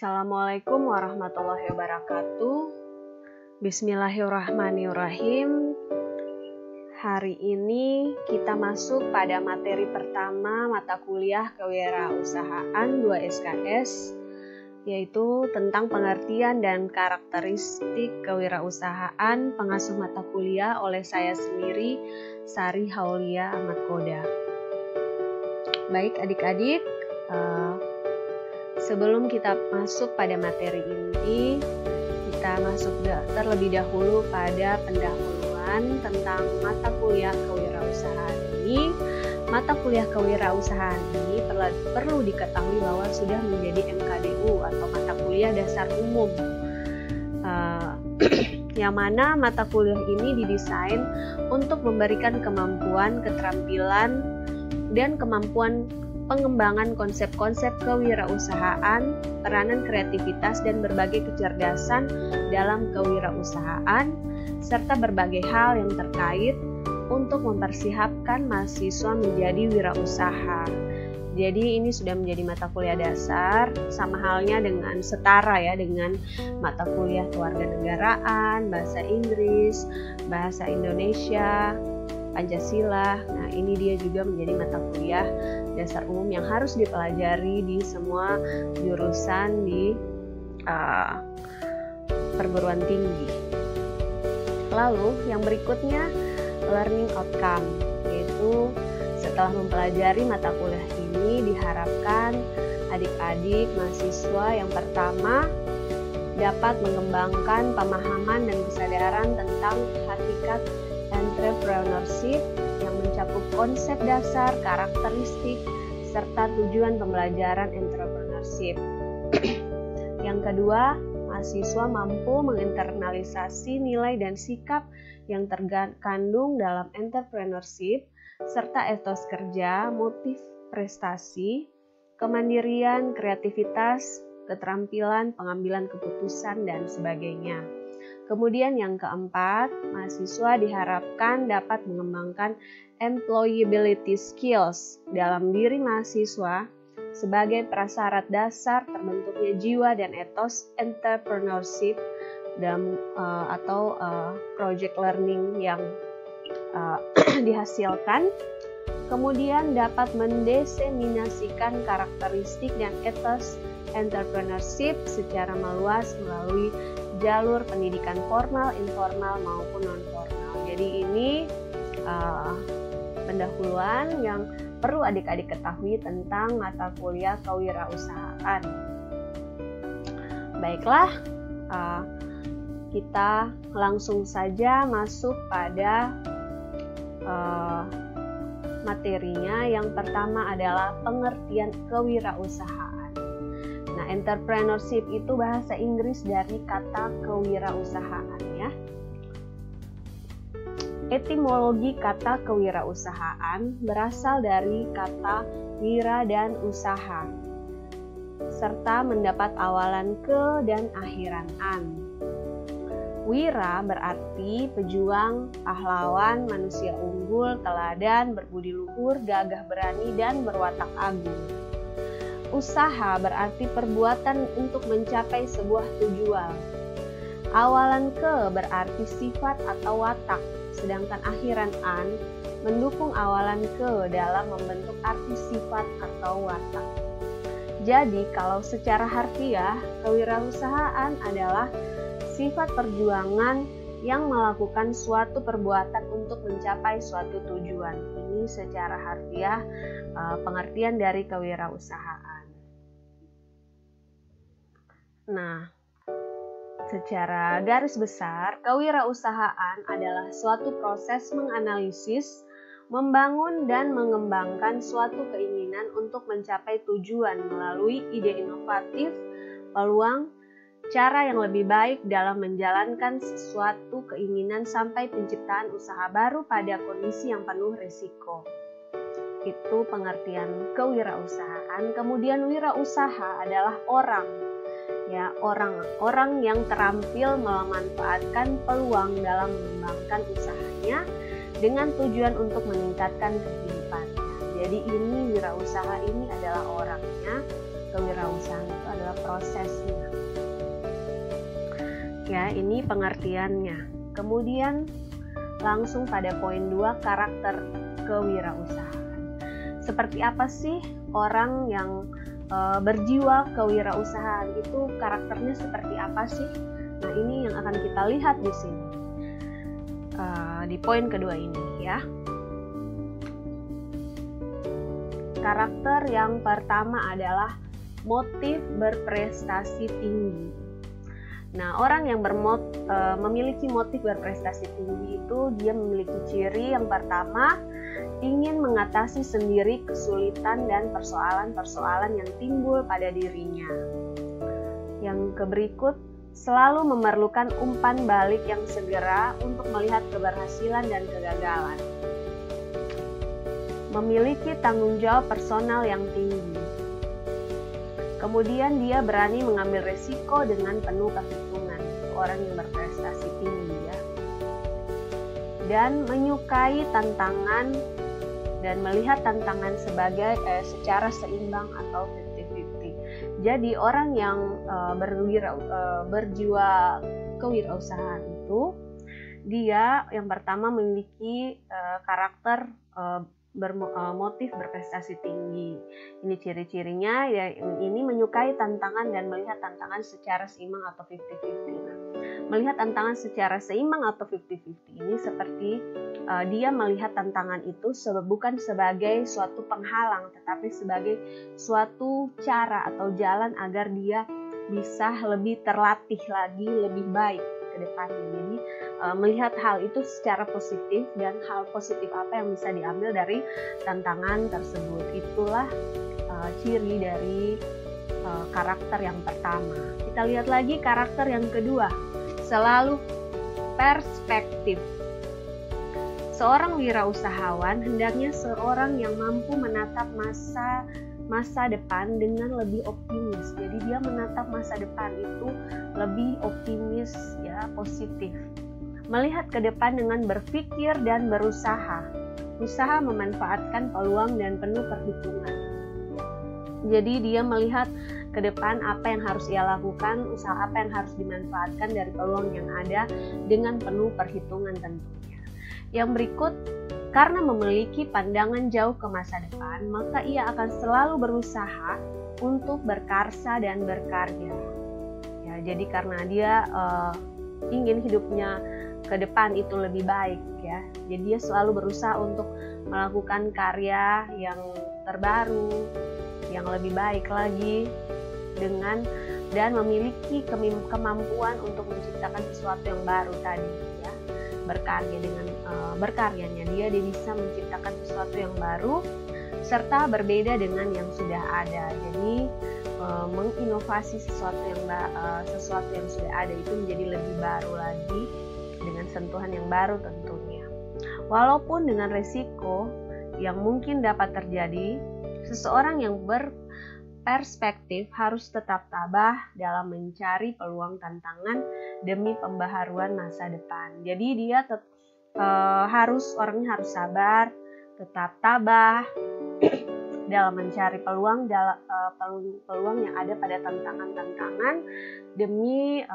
Assalamualaikum warahmatullahi wabarakatuh. Bismillahirrahmanirrahim. Hari ini kita masuk pada materi pertama mata kuliah Kewirausahaan 2 SKS, yaitu tentang pengertian dan karakteristik kewirausahaan pengasuh mata kuliah oleh saya sendiri, Sari Haulia Ahmad Koda. Baik adik-adik, sebelum kita masuk pada materi ini, kita masuk terlebih dahulu pada pendahuluan tentang mata kuliah kewirausahaan ini. Mata kuliah kewirausahaan ini perlu diketahui bahwa sudah menjadi MKDU atau mata kuliah dasar umum, yang mana mata kuliah ini didesain untuk memberikan kemampuan, keterampilan, dan kemampuan pengembangan konsep-konsep kewirausahaan, peranan kreativitas dan berbagai kecerdasan dalam kewirausahaan, serta berbagai hal yang terkait untuk mempersiapkan mahasiswa menjadi wirausaha. Jadi ini sudah menjadi mata kuliah dasar, sama halnya dengan setara ya dengan mata kuliah kewarganegaraan, bahasa Inggris, bahasa Indonesia, Pancasila. Nah, ini dia juga menjadi mata kuliah dasar umum yang harus dipelajari di semua jurusan di perguruan tinggi. Lalu yang berikutnya learning outcome, yaitu setelah mempelajari mata kuliah ini diharapkan adik-adik mahasiswa yang pertama dapat mengembangkan pemahaman dan kesadaran tentang hakikat entrepreneurship yang mencakup konsep dasar, karakteristik, serta tujuan pembelajaran entrepreneurship. Yang kedua, mahasiswa mampu menginternalisasi nilai dan sikap yang terkandung dalam entrepreneurship, serta etos kerja, motif prestasi, kemandirian, kreativitas, keterampilan, pengambilan keputusan, dan sebagainya. Kemudian yang keempat, mahasiswa diharapkan dapat mengembangkan employability skills dalam diri mahasiswa sebagai prasyarat dasar terbentuknya jiwa dan etos entrepreneurship atau project learning yang dihasilkan. Kemudian dapat mendeseminasikan karakteristik dan etos entrepreneurship secara meluas melalui jalur pendidikan formal, informal, maupun non-formal. Jadi ini pendahuluan yang perlu adik-adik ketahui tentang mata kuliah kewirausahaan. Baiklah, kita langsung saja masuk pada materinya. Yang pertama adalah pengertian kewirausahaan. Nah, entrepreneurship itu bahasa Inggris dari kata kewirausahaan ya. Etimologi kata kewirausahaan berasal dari kata wira dan usaha, serta mendapat awalan ke dan akhiran an. Wira berarti pejuang, pahlawan, manusia unggul, teladan, berbudi luhur, gagah berani, dan berwatak agung. Usaha berarti perbuatan untuk mencapai sebuah tujuan. Awalan ke berarti sifat atau watak, sedangkan akhiran an mendukung awalan ke dalam membentuk arti sifat atau watak. Jadi kalau secara harfiah, kewirausahaan adalah sifat perjuangan yang melakukan suatu perbuatan untuk mencapai suatu tujuan. Ini secara harfiah pengertian dari kewirausahaan. Nah, secara garis besar, kewirausahaan adalah suatu proses menganalisis, membangun dan mengembangkan suatu keinginan untuk mencapai tujuan melalui ide inovatif, peluang, cara yang lebih baik dalam menjalankan sesuatu keinginan sampai penciptaan usaha baru pada kondisi yang penuh risiko. Itu pengertian kewirausahaan. Kemudian wirausaha adalah orang yang terampil memanfaatkan peluang dalam mengembangkan usahanya dengan tujuan untuk meningkatkan kehidupannya. Jadi ini wirausaha ini adalah orangnya kewirausahaan itu adalah prosesnya. Ya, ini pengertiannya. Kemudian langsung pada poin 2, karakter kewirausahaan. Seperti apa sih orang yang berjiwa kewirausahaan itu, karakternya seperti apa sih? Nah, ini yang akan kita lihat di sini, di poin kedua ini ya. Karakter yang pertama adalah motif berprestasi tinggi. Nah, orang yang memiliki motif berprestasi tinggi itu dia memiliki ciri yang pertama, ingin mengatasi sendiri kesulitan dan persoalan-persoalan yang timbul pada dirinya. Yang berikut, selalu memerlukan umpan balik yang segera untuk melihat keberhasilan dan kegagalan. Memiliki tanggung jawab personal yang tinggi. Kemudian dia berani mengambil resiko dengan penuh perhitungan, orang yang berprestasi tinggi ya. Dan menyukai tantangan dan melihat tantangan sebagai secara seimbang atau 50-50. Jadi orang yang berjiwa kewirausahaan itu, dia yang pertama memiliki karakter motif berprestasi tinggi. Ini ciri-cirinya ya, ini menyukai tantangan dan melihat tantangan secara seimbang atau 50-50. Nah, melihat tantangan secara seimbang atau 50-50 ini seperti dia melihat tantangan itu bukan sebagai suatu penghalang, tetapi sebagai suatu cara atau jalan agar dia bisa lebih terlatih lagi, lebih baik ke depannya. Jadi melihat hal itu secara positif, dan hal positif apa yang bisa diambil dari tantangan tersebut. Itulah ciri dari karakter yang pertama. Kita lihat lagi karakter yang kedua, selalu perspektif. Seorang wirausahawan hendaknya seorang yang mampu menatap masa depan dengan lebih optimis. Jadi dia menatap masa depan itu lebih optimis ya, positif. Melihat ke depan dengan berpikir dan berusaha. Usaha memanfaatkan peluang dan penuh perhitungan. Jadi dia melihat ke depan apa yang harus ia lakukan, usaha apa yang harus dimanfaatkan dari peluang yang ada dengan penuh perhitungan tentunya. Yang berikut, karena memiliki pandangan jauh ke masa depan, maka ia akan selalu berusaha untuk berkarsa dan berkarya. Ya, jadi karena dia ingin hidupnya ke depan itu lebih baik ya. Jadi dia selalu berusaha untuk melakukan karya yang terbaru, yang lebih baik lagi dan memiliki kemampuan untuk menciptakan sesuatu yang baru tadi ya. Berkarya, dengan berkaryanya dia bisa menciptakan sesuatu yang baru serta berbeda dengan yang sudah ada. Jadi menginovasi sesuatu yang sudah ada itu menjadi lebih baru lagi dengan sentuhan yang baru tentunya. Walaupun dengan resiko yang mungkin dapat terjadi, seseorang yang berperspektif harus tetap tabah dalam mencari peluang tantangan demi pembaharuan masa depan. Jadi dia orangnya harus sabar, tetap tabah dalam mencari peluang yang ada pada tantangan-tantangan demi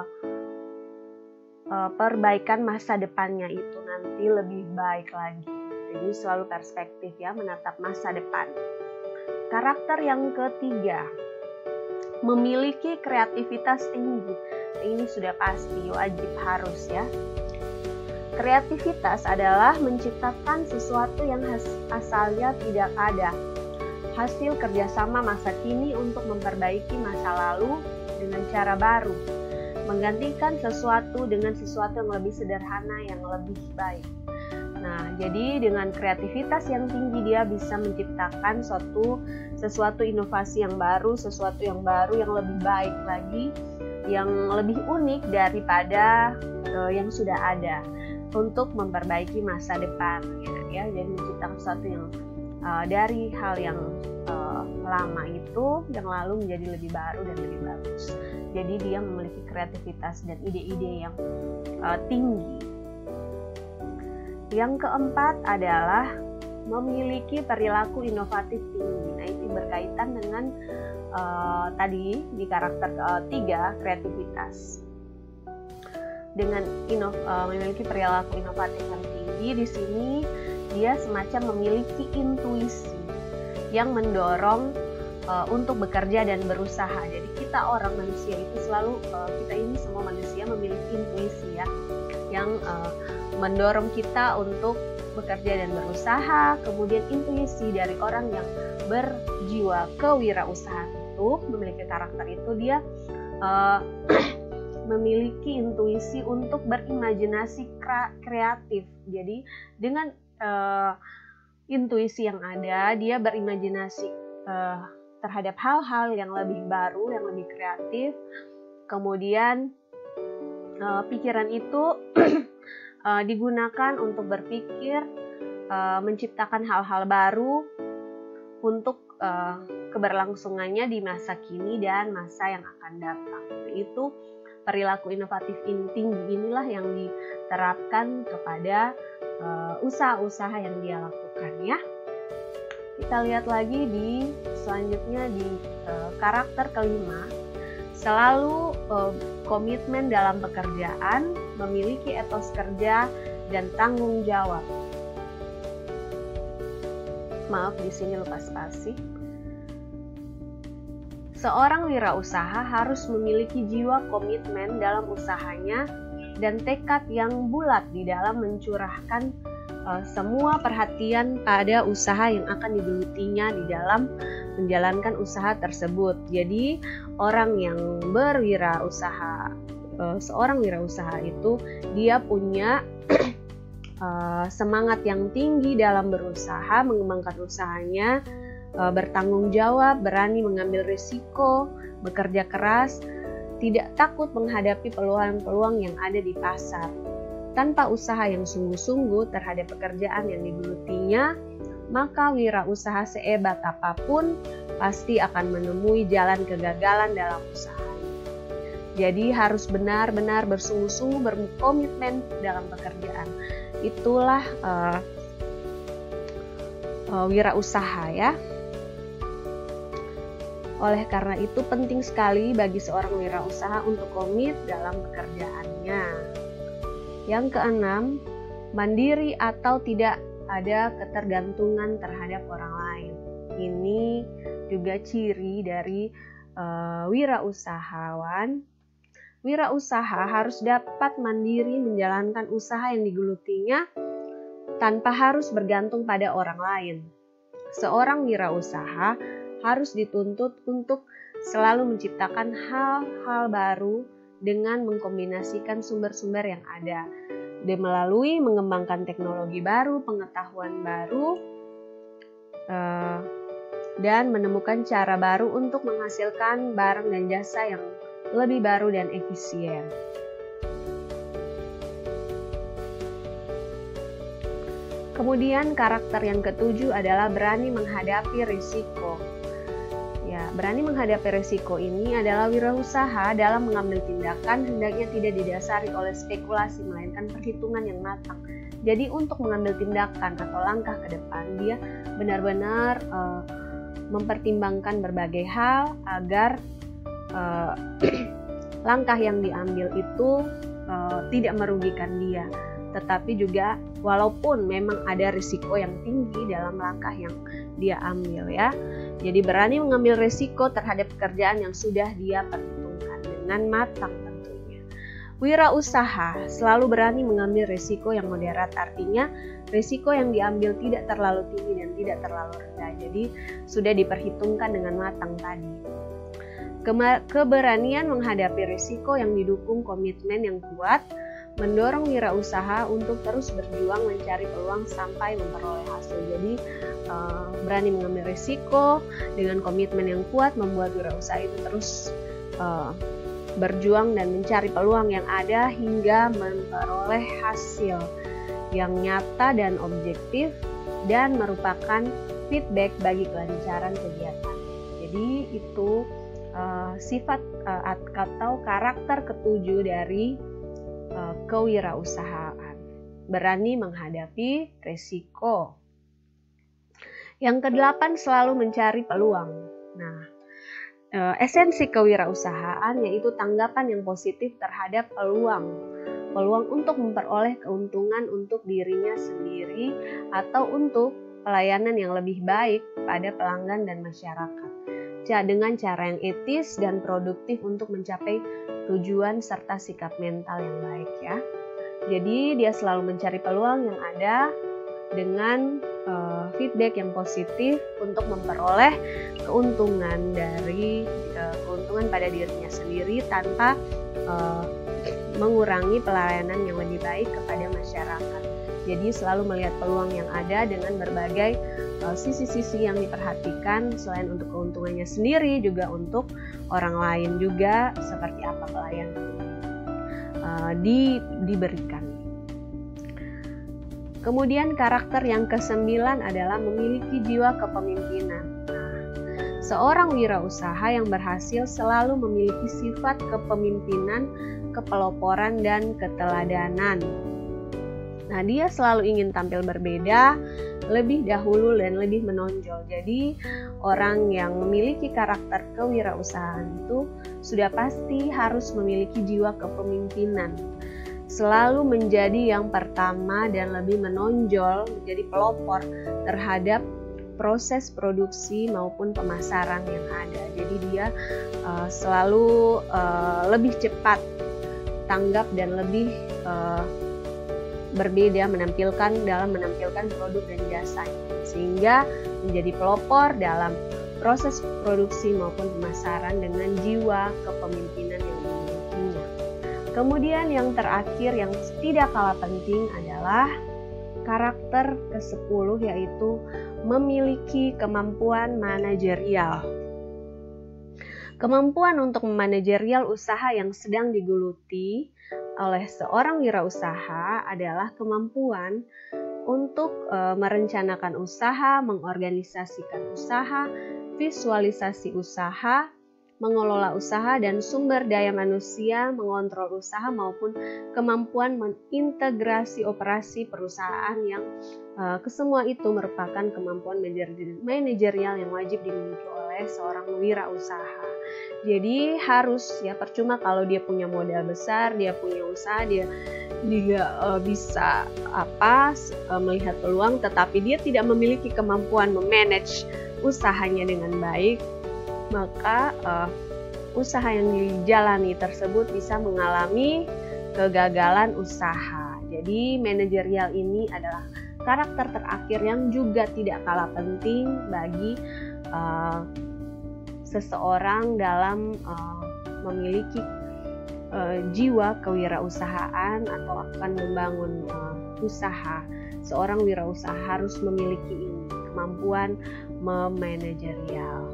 perbaikan masa depannya itu nanti lebih baik lagi. Jadi selalu perspektif ya, menatap masa depan. Karakter yang ketiga, memiliki kreativitas tinggi. Ini sudah pasti, wajib, harus ya. Kreativitas adalah menciptakan sesuatu yang asalnya tidak ada. Hasil kerjasama masa kini untuk memperbaiki masa lalu dengan cara baru. Menggantikan sesuatu dengan sesuatu yang lebih sederhana, yang lebih baik. Nah, jadi dengan kreativitas yang tinggi dia bisa menciptakan sesuatu inovasi yang baru, sesuatu yang baru yang lebih baik lagi, yang lebih unik daripada yang sudah ada untuk memperbaiki masa depan ya. Jadi menciptakan sesuatu yang dari hal yang lama itu yang lalu menjadi lebih baru dan lebih bagus. Jadi dia memiliki kreativitas dan ide-ide yang tinggi. Yang keempat adalah memiliki perilaku inovatif tinggi. Nah, itu berkaitan dengan tadi di karakter 3, kreativitas. Dengan memiliki perilaku inovatif yang tinggi, di sini dia semacam memiliki intuisi yang mendorong untuk bekerja dan berusaha. Jadi kita orang manusia itu selalu, kita ini semua manusia memiliki intuisi ya, yang mendorong kita untuk bekerja dan berusaha. Kemudian intuisi dari orang yang berjiwa kewirausahaan itu, memiliki karakter itu, dia memiliki intuisi untuk berimajinasi kreatif. Jadi dengan intuisi yang ada, dia berimajinasi terhadap hal-hal yang lebih baru, yang lebih kreatif. Kemudian pikiran itu digunakan untuk berpikir, menciptakan hal-hal baru untuk keberlangsungannya di masa kini dan masa yang akan datang. Itu perilaku inovatif tinggi inilah yang diterapkan kepada usaha-usaha yang dia lakukan ya. Kita lihat lagi di selanjutnya di karakter kelima, selalu komitmen dalam pekerjaan, memiliki etos kerja dan tanggung jawab. Maaf, di sini lupa spasi. Seorang wirausaha harus memiliki jiwa komitmen dalam usahanya dan tekad yang bulat di dalam mencurahkan semua perhatian pada usaha yang akan digelutinya di dalam menjalankan usaha tersebut. Jadi orang yang berwirausaha, seorang wirausaha itu dia punya semangat yang tinggi dalam berusaha, mengembangkan usahanya, bertanggung jawab, berani mengambil risiko, bekerja keras, tidak takut menghadapi peluang-peluang yang ada di pasar. Tanpa usaha yang sungguh-sungguh terhadap pekerjaan yang digelutinya, maka wirausaha sehebat apapun pasti akan menemui jalan kegagalan dalam usahanya. Jadi harus benar-benar bersungguh-sungguh, berkomitmen dalam pekerjaan. Itulah wirausaha ya. Oleh karena itu penting sekali bagi seorang wirausaha untuk komit dalam pekerjaannya. Yang keenam, mandiri atau tidak ada ketergantungan terhadap orang lain. Ini juga ciri dari wirausahawan. Wirausaha harus dapat mandiri menjalankan usaha yang digelutinya tanpa harus bergantung pada orang lain. Seorang wirausaha harus dituntut untuk selalu menciptakan hal-hal baru dengan mengkombinasikan sumber-sumber yang ada, dan melalui mengembangkan teknologi baru, pengetahuan baru, dan menemukan cara baru untuk menghasilkan barang dan jasa yang lebih baru dan efisien. Kemudian karakter yang ketujuh adalah berani menghadapi risiko. Ya, berani menghadapi risiko ini adalah wirausaha dalam mengambil tindakan hendaknya tidak didasari oleh spekulasi melainkan perhitungan yang matang. Jadi untuk mengambil tindakan atau langkah ke depan, dia benar-benar mempertimbangkan berbagai hal agar langkah yang diambil itu tidak merugikan dia. Tetapi juga walaupun memang ada risiko yang tinggi dalam langkah yang dia ambil ya. Jadi berani mengambil risiko terhadap pekerjaan yang sudah dia perhitungkan dengan matang tentunya. Wirausaha selalu berani mengambil risiko yang moderat, artinya risiko yang diambil tidak terlalu tinggi dan tidak terlalu rendah. Jadi sudah diperhitungkan dengan matang tadi. Keberanian menghadapi risiko yang didukung komitmen yang kuat mendorong wirausaha untuk terus berjuang mencari peluang sampai memperoleh hasil. Jadi berani mengambil risiko dengan komitmen yang kuat membuat wirausaha itu terus berjuang dan mencari peluang yang ada hingga memperoleh hasil yang nyata dan objektif dan merupakan feedback bagi kelancaran kegiatan. Jadi itu sifat atau karakter ketujuh dari kewirausahaan. Berani menghadapi risiko. Yang kedelapan, selalu mencari peluang. Nah, esensi kewirausahaan yaitu tanggapan yang positif terhadap peluang untuk memperoleh keuntungan untuk dirinya sendiri atau untuk pelayanan yang lebih baik pada pelanggan dan masyarakat. Dengan cara yang etis dan produktif untuk mencapai tujuan serta sikap mental yang baik ya. Jadi dia selalu mencari peluang yang ada dengan feedback yang positif untuk memperoleh keuntungan pada dirinya sendiri tanpa mengurangi pelayanan yang lebih baik kepada masyarakat. Jadi selalu melihat peluang yang ada dengan berbagai sisi-sisi yang diperhatikan, selain untuk keuntungannya sendiri juga untuk orang lain juga, seperti apa pelayanan diberikan. Kemudian karakter yang ke-9 adalah memiliki jiwa kepemimpinan. Seorang wirausaha yang berhasil selalu memiliki sifat kepemimpinan, kepeloporan, dan keteladanan. Nah, dia selalu ingin tampil berbeda, lebih dahulu dan lebih menonjol. Jadi, orang yang memiliki karakter kewirausahaan itu sudah pasti harus memiliki jiwa kepemimpinan. Selalu menjadi yang pertama dan lebih menonjol, menjadi pelopor terhadap proses produksi maupun pemasaran yang ada. Jadi dia selalu lebih cepat tanggap dan lebih berbeda dalam menampilkan produk dan jasanya, sehingga menjadi pelopor dalam proses produksi maupun pemasaran dengan jiwa kepemimpinan yang dimilikinya. Kemudian yang terakhir yang tidak kalah penting adalah karakter ke-10, yaitu memiliki kemampuan manajerial. Kemampuan untuk memanajerial usaha yang sedang digeluti oleh seorang wirausaha adalah kemampuan untuk merencanakan usaha, mengorganisasikan usaha, visualisasi usaha, mengelola usaha dan sumber daya manusia, mengontrol usaha, maupun kemampuan mengintegrasi operasi perusahaan yang kesemua itu merupakan kemampuan manajerial yang wajib dimiliki oleh seorang wirausaha. Jadi harus ya, percuma kalau dia punya modal besar, dia punya usaha, dia bisa melihat peluang, tetapi dia tidak memiliki kemampuan memanage usahanya dengan baik, maka usaha yang dijalani tersebut bisa mengalami kegagalan usaha. Jadi manajerial ini adalah karakter terakhir yang juga tidak kalah penting bagi seseorang dalam memiliki jiwa kewirausahaan atau akan membangun usaha. Seorang wirausaha harus memiliki ini, kemampuan memanajerial.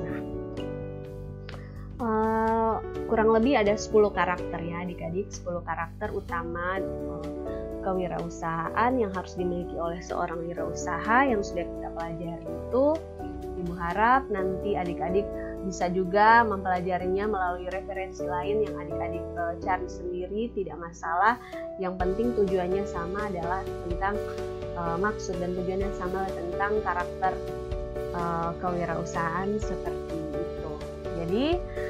Kurang lebih ada 10 karakter ya adik-adik, 10 karakter utama kewirausahaan yang harus dimiliki oleh seorang wirausaha yang sudah kita pelajari itu. Ibu harap nanti adik-adik bisa juga mempelajarinya melalui referensi lain yang adik-adik cari sendiri, tidak masalah. Yang penting tujuannya sama, adalah tentang maksud dan tujuannya sama tentang karakter kewirausahaan seperti itu. Jadi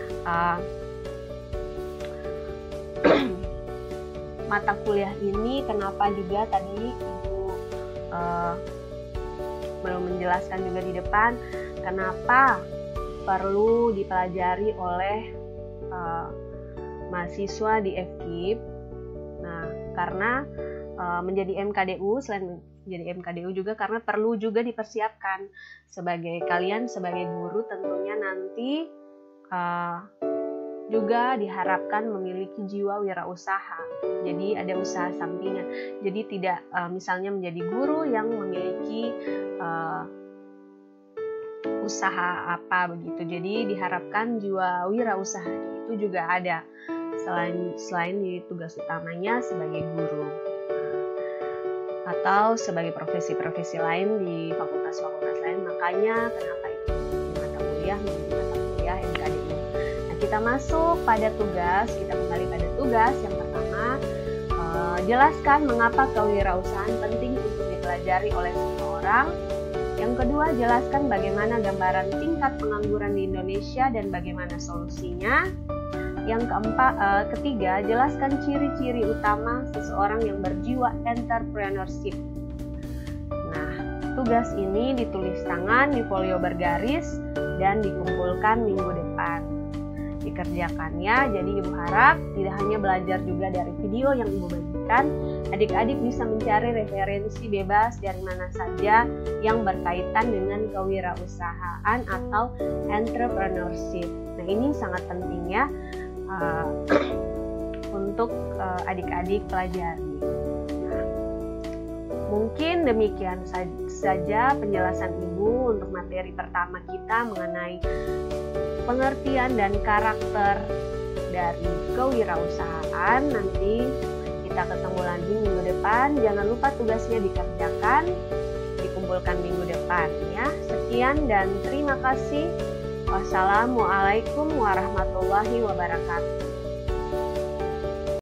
mata kuliah ini kenapa juga tadi Ibu belum menjelaskan juga di depan, kenapa perlu dipelajari oleh mahasiswa di FKIP. Nah, karena menjadi MKDU, selain menjadi MKDU juga karena perlu juga dipersiapkan kalian sebagai guru, tentunya nanti juga diharapkan memiliki jiwa wirausaha. Jadi ada usaha sampingan. Jadi tidak misalnya menjadi guru yang memiliki usaha apa begitu. Jadi diharapkan jiwa wirausaha itu juga ada selain di tugas utamanya sebagai guru atau sebagai profesi-profesi lain di fakultas-fakultas lain. Makanya kenapa itu mata kuliah menjadi mata kuliah MKDU. Nah, kita masuk pada tugas, kita kembali pada tugas yang pertama. Jelaskan mengapa kewirausahaan penting untuk dipelajari oleh seseorang. Yang kedua, jelaskan bagaimana gambaran tingkat pengangguran di Indonesia dan bagaimana solusinya. Yang ketiga, jelaskan ciri-ciri utama seseorang yang berjiwa entrepreneurship. Nah, tugas ini ditulis tangan di folio bergaris dan dikumpulkan minggu depan. Dikerjakannya, jadi Ibu harap tidak hanya belajar juga dari video yang Ibu bagikan, adik-adik bisa mencari referensi bebas dari mana saja yang berkaitan dengan kewirausahaan atau entrepreneurship. Nah, ini sangat penting ya untuk adik-adik pelajari. Nah, mungkin demikian saja penjelasan Ibu untuk materi pertama kita mengenai pengertian dan karakter dari kewirausahaan. Nanti kita ketemu lagi minggu depan. Jangan lupa tugasnya dikerjakan, dikumpulkan minggu depan ya. Sekian dan terima kasih. Wassalamualaikum warahmatullahi wabarakatuh.